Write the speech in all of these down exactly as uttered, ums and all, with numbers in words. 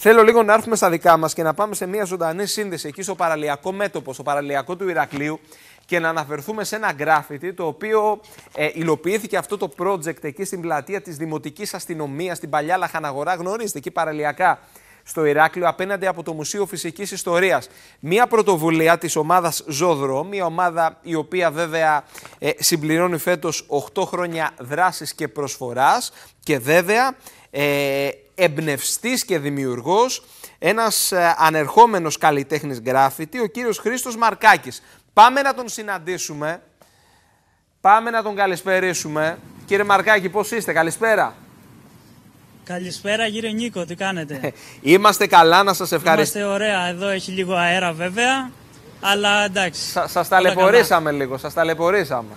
Θέλω λίγο να έρθουμε στα δικά μας και να πάμε σε μια ζωντανή σύνδεση εκεί στο παραλιακό μέτωπο, στο παραλιακό του Ηρακλείου και να αναφερθούμε σε ένα γκράφιτι το οποίο ε, υλοποιήθηκε αυτό το project εκεί στην πλατεία της Δημοτικής Αστυνομίας, στην παλιά Λαχαναγορά, γνωρίζετε, εκεί παραλιακά στο Ηράκλειο, απέναντι από το Μουσείο Φυσικής Ιστορίας. Μία πρωτοβουλία της ομάδας Ζωδρό, μια ομάδα η οποία βέβαια ε, συμπληρώνει φέτος οκτώ χρόνια δράσης και προσφοράς και βέβαια ε, εμπνευστής και δημιουργός, ένας ε, ανερχόμενος καλλιτέχνης γκράφιτι, ο κύριος Χρήστος Μαρκάκης. Πάμε να τον συναντήσουμε, πάμε να τον καλησπερίσουμε. Κύριε Μαρκάκη, πώς είστε, καλησπέρα. Καλησπέρα κύριε Νίκο, τι κάνετε? Είμαστε καλά, να σας ευχαριστώ. Είμαστε ωραία, εδώ έχει λίγο αέρα βέβαια, αλλά εντάξει. Σα, σας ταλαιπωρήσαμε λίγο, σας ταλαιπωρήσαμε.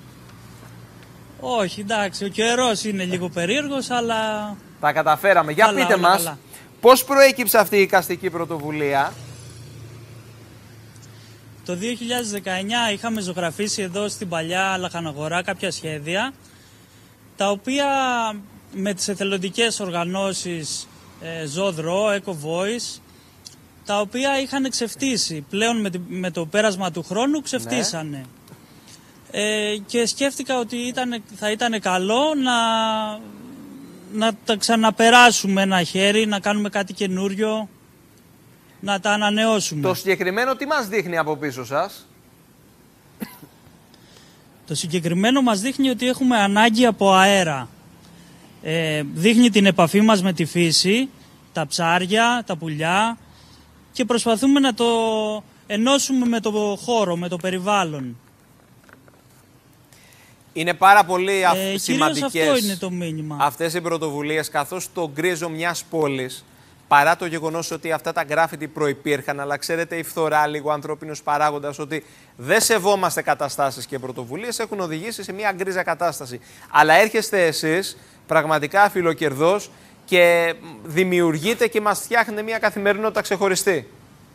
Όχι, εντάξει, ο καιρός είναι λίγο περίεργος, αλλά... Τα καταφέραμε. Για καλά, πείτε όλα μας, καλά. πώς προέκυψε αυτή η εικαστική πρωτοβουλία? Το δύο χιλιάδες δεκαεννιά είχαμε ζωγραφίσει εδώ στην παλιά Λαχαναγορά κάποια σχέδια, τα οποία με τις εθελοντικές οργανώσεις ε, Ζωδρό, Eco Voice, τα οποία είχαν ξεφτύσει. Πλέον με, με το πέρασμα του χρόνου ξεφτύσανε. Ναι. Ε, και σκέφτηκα ότι ήταν, θα ήταν καλό να, να τα ξαναπεράσουμε ένα χέρι, να κάνουμε κάτι καινούριο, να τα ανανεώσουμε. Το συγκεκριμένο τι μας δείχνει από πίσω σας? Το συγκεκριμένο μας δείχνει ότι έχουμε ανάγκη από αέρα. Ε, δείχνει την επαφή μας με τη φύση, τα ψάρια, τα πουλιά και προσπαθούμε να το ενώσουμε με το χώρο, με το περιβάλλον. Είναι πάρα πολύ ε, σημαντικές αυτό είναι το μήνυμα. Αυτές οι πρωτοβουλίες, καθώς το γκρίζο μιας πόλης, παρά το γεγονός ότι αυτά τα γκράφιτι προϋπήρχαν, αλλά ξέρετε η φθορά, λίγο ανθρώπινος παράγοντας, ότι δεν σεβόμαστε καταστάσεις και πρωτοβουλίες, έχουν οδηγήσει σε μια γκρίζα κατάσταση. Αλλά έρχεστε εσείς πραγματικά φιλοκερδός και δημιουργείτε και μας φτιάχνετε μια καθημερινότητα ξεχωριστή.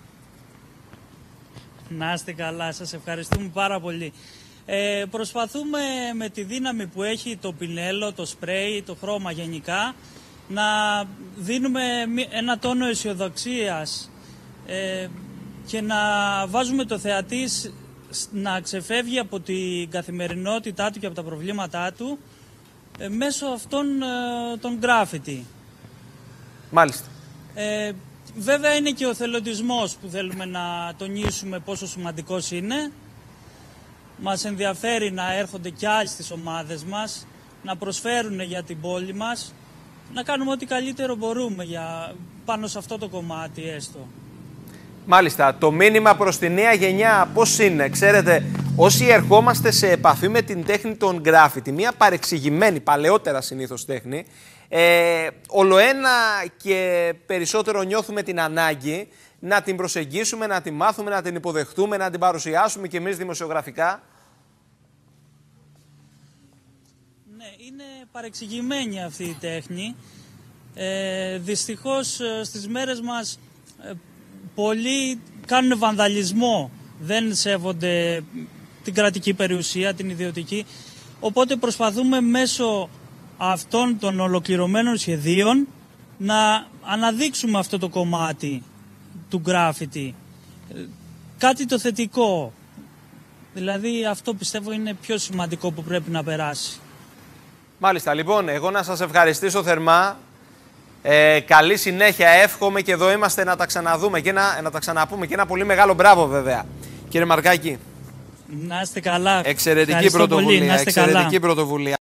Να είστε καλά, σας ευχαριστούμε πάρα πολύ. Ε, προσπαθούμε με τη δύναμη που έχει το πινέλο, το σπρέι, το χρώμα γενικά, να δίνουμε ένα τόνο αισιοδοξίας ε, και να βάζουμε το θεατή να ξεφεύγει από την καθημερινότητά του και από τα προβλήματά του ε, μέσω αυτών ε, των γκράφιτι. Μάλιστα. Ε, βέβαια είναι και ο θελοντισμός που θέλουμε να τονίσουμε πόσο σημαντικός είναι. Μας ενδιαφέρει να έρχονται κι άλλοι στις ομάδες μας, να προσφέρουν για την πόλη μας, να κάνουμε ό,τι καλύτερο μπορούμε για, πάνω σε αυτό το κομμάτι έστω. Μάλιστα. Το μήνυμα προς τη νέα γενιά πώς είναι? Ξέρετε, όσοι ερχόμαστε σε επαφή με την τέχνη των γκράφιτι, μια παρεξηγημένη, παλαιότερα συνήθως τέχνη, ε, ολοένα και περισσότερο νιώθουμε την ανάγκη να την προσεγγίσουμε, να την μάθουμε, να την υποδεχτούμε, να την παρουσιάσουμε κι εμείς δημοσιογραφικά. Ναι, είναι παρεξηγημένη αυτή η τέχνη. Ε, δυστυχώς στις μέρες μας ε, πολλοί κάνουν βανδαλισμό, δεν σέβονται την κρατική περιουσία, την ιδιωτική. Οπότε προσπαθούμε μέσω αυτών των ολοκληρωμένων σχεδίων να αναδείξουμε αυτό το κομμάτι του γκράφιτι. Κάτι το θετικό. Δηλαδή αυτό πιστεύω είναι πιο σημαντικό που πρέπει να περάσει. Μάλιστα. Λοιπόν, εγώ να σας ευχαριστήσω θερμά. Ε, καλή συνέχεια εύχομαι και εδώ είμαστε να τα ξαναδούμε και να, να τα ξαναπούμε και ένα πολύ μεγάλο μπράβο βέβαια. Κύριε Μαρκάκη. Να είστε καλά. Εξαιρετική πρωτοβουλία. Εξαιρετική πρωτοβουλία.